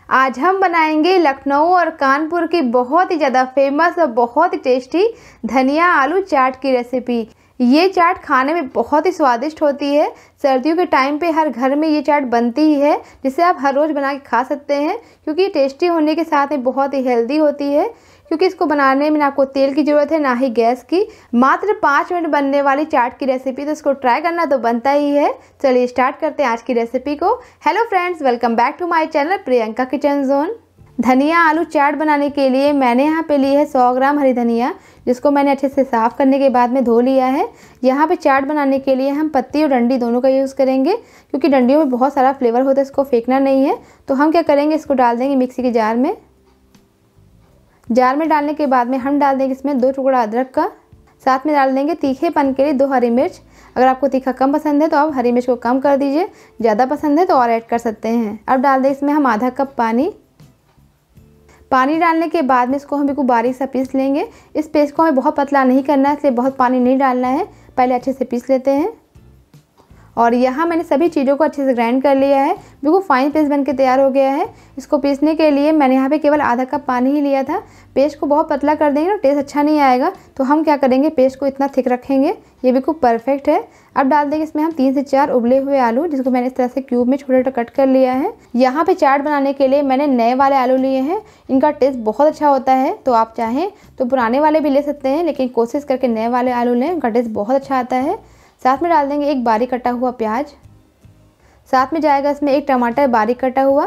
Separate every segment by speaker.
Speaker 1: आज हम बनाएंगे लखनऊ और कानपुर की बहुत ही ज़्यादा फेमस और बहुत ही टेस्टी धनिया आलू चाट की रेसिपी। ये चाट खाने में बहुत ही स्वादिष्ट होती है। सर्दियों के टाइम पे हर घर में ये चाट बनती ही है, जिसे आप हर रोज़ बना के खा सकते हैं क्योंकि ये टेस्टी होने के साथ में बहुत ही हेल्दी होती है। क्योंकि इसको बनाने में ना आपको तेल की ज़रूरत है ना ही गैस की। मात्र 5 मिनट बनने वाली चाट की रेसिपी, तो इसको ट्राई करना तो बनता ही है। चलिए स्टार्ट करते हैं आज की रेसिपी को। Hello friends, welcome back to my channel Priyanka kitchen zone. धनिया आलू चाट बनाने के लिए मैंने यहाँ पे ली है 100 ग्राम हरी धनिया, जिसको मैंने अच्छे से साफ़ करने के बाद में धो लिया है। यहाँ पे चाट बनाने के लिए हम पत्ती और डंडी दोनों का यूज़ करेंगे, क्योंकि डंडियों में बहुत सारा फ्लेवर होता है, इसको फेंकना नहीं है। तो हम क्या करेंगे, इसको डाल देंगे मिक्सी के जार में। जार में डालने के बाद में हम डाल देंगे इसमें 2 टुकड़ा अदरक का, साथ में डाल देंगे तीखेपन के लिए 2 हरी मिर्च। अगर आपको तीखा कम पसंद है तो आप हरी मिर्च को कम कर दीजिए, ज़्यादा पसंद है तो और ऐड कर सकते हैं। अब डाल दें इसमें हम आधा कप पानी। पानी डालने के बाद में इसको हम बिल्कुल बारीक सा पीस लेंगे। इस पेस्ट को हमें बहुत पतला नहीं करना है, इसलिए बहुत पानी नहीं डालना है। पहले अच्छे से पीस लेते हैं। और यहाँ मैंने सभी चीज़ों को अच्छे से ग्राइंड कर लिया है, बिल्कुल फाइन पेस्ट बनके तैयार हो गया है। इसको पीसने के लिए मैंने यहाँ पे केवल आधा कप पानी ही लिया था। पेस्ट को बहुत पतला कर देंगे ना, टेस्ट अच्छा नहीं आएगा। तो हम क्या करेंगे, पेस्ट को इतना थिक रखेंगे, ये बिल्कुल परफेक्ट है। अब डाल देंगे इसमें हम 3 से 4 उबले हुए आलू, जिसको मैंने इस तरह से क्यूब में छोटा छोटा कट कर लिया है। यहाँ पे चाट बनाने के लिए मैंने नए वाले आलू लिए हैं। इनका टेस्ट बहुत अच्छा होता है, तो आप चाहें तो पुराने वाले भी ले सकते हैं, लेकिन कोशिश करके नए वाले आलू लें, उनका टेस्ट बहुत अच्छा आता है। साथ में डाल देंगे एक बारीक कटा हुआ प्याज, साथ में जाएगा इसमें एक टमाटर बारीक कटा हुआ।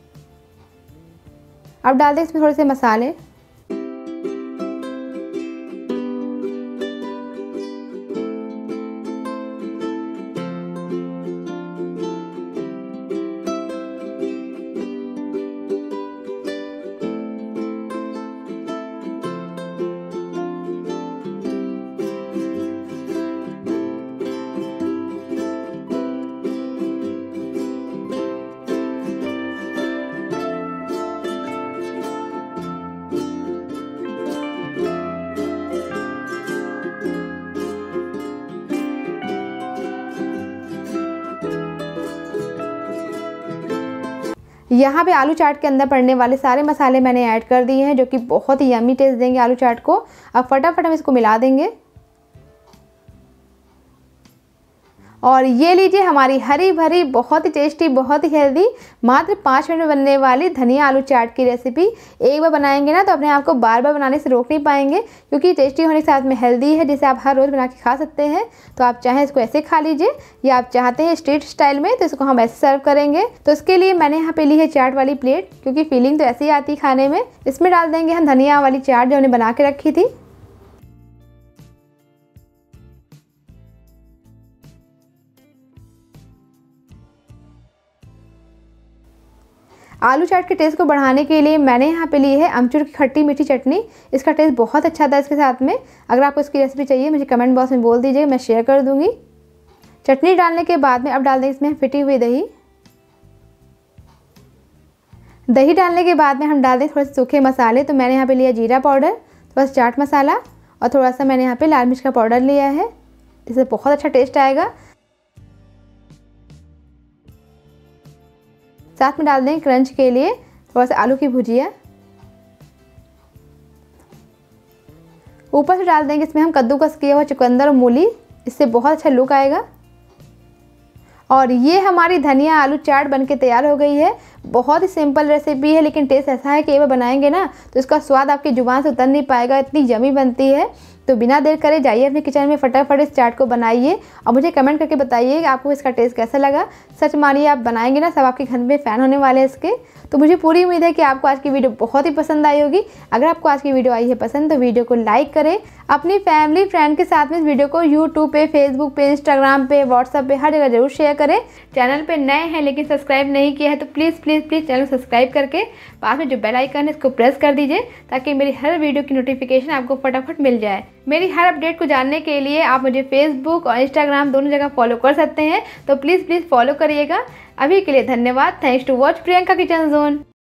Speaker 1: अब डाल दें इसमें थोड़े से मसाले। यहाँ पे आलू चाट के अंदर पड़ने वाले सारे मसाले मैंने ऐड कर दिए हैं, जो कि बहुत ही यम्मी टेस्ट देंगे आलू चाट को। अब फटाफट हम इसको मिला देंगे। और ये लीजिए हमारी हरी भरी बहुत ही टेस्टी, बहुत ही हेल्दी, मात्र 5 मिनट में बनने वाली धनिया आलू चाट की रेसिपी। एक बार बनाएंगे ना तो अपने आप को बार बार बनाने से रोक नहीं पाएंगे, क्योंकि टेस्टी होने के साथ में हेल्दी है, जिसे आप हर रोज़ बना के खा सकते हैं। तो आप चाहें इसको ऐसे खा लीजिए, या आप चाहते हैं स्ट्रीट स्टाइल में, तो इसको हम ऐसे सर्व करेंगे। तो इसके लिए मैंने यहाँ पे ली है चाट वाली प्लेट, क्योंकि फीलिंग तो ऐसे ही आती है खाने में। इसमें डाल देंगे हम धनिया वाली चाट जो हमने बना के रखी थी। आलू चाट के टेस्ट को बढ़ाने के लिए मैंने यहाँ पे ली है अमचूर की खट्टी मीठी चटनी। इसका टेस्ट बहुत अच्छा था इसके साथ में। अगर आपको इसकी रेसिपी चाहिए मुझे कमेंट बॉक्स में बोल दीजिए, मैं शेयर कर दूँगी। चटनी डालने के बाद में अब डाल देंगे इसमें फिटी हुई दही। दही डालने के बाद में हम डाल दें थोड़े से सूखे मसाले। तो मैंने यहाँ पे लिया जीरा पाउडर, थोड़ा सा चाट मसाला, और थोड़ा सा मैंने यहाँ पे लाल मिर्च का पाउडर लिया है। इससे बहुत अच्छा टेस्ट आएगा। साथ में डाल दें क्रंच के लिए थोड़ा सा आलू की भुजिया। ऊपर से डाल देंगे इसमें हम कद्दूकस किया हुआ चुकंदर और मूली, इससे बहुत अच्छा लुक आएगा। और ये हमारी धनिया आलू चाट बनके तैयार हो गई है। बहुत ही सिंपल रेसिपी है, लेकिन टेस्ट ऐसा है कि एक बार बनाएंगे ना तो इसका स्वाद आपकी ज़ुबान से उतर नहीं पाएगा, इतनी यम्मी बनती है। तो बिना देर करे जाइए अपने किचन में, फटाफट इस चाट को बनाइए और मुझे कमेंट करके बताइए कि आपको इसका टेस्ट कैसा लगा। सच मानिए, आप बनाएंगे ना सब आपके घर में फ़ैन होने वाले हैं इसके। तो मुझे पूरी उम्मीद है कि आपको आज की वीडियो बहुत ही पसंद आई होगी। अगर आपको आज की वीडियो आई है पसंद, तो वीडियो को लाइक करें। अपनी फैमिली फ्रेंड के साथ में इस वीडियो को यूट्यूब पे, फेसबुक पे, इंस्टाग्राम पे, व्हाट्सएप पे, हर जगह जरूर शेयर करें। चैनल पे नए हैं लेकिन सब्सक्राइब नहीं किया है तो please please please channel subscribe करके पास में जो बेल आइकन है इसको प्रेस कर दीजिए, ताकि मेरी हर वीडियो की नोटिफिकेशन आपको फटाफट मिल जाए। मेरी हर अपडेट को जानने के लिए आप मुझे फेसबुक और इंस्टाग्राम दोनों जगह फॉलो कर सकते हैं, तो प्लीज़ प्लीज़ फॉलो करिएगा। अभी के लिए धन्यवाद। Thanks to watch Priyanka kitchen zone.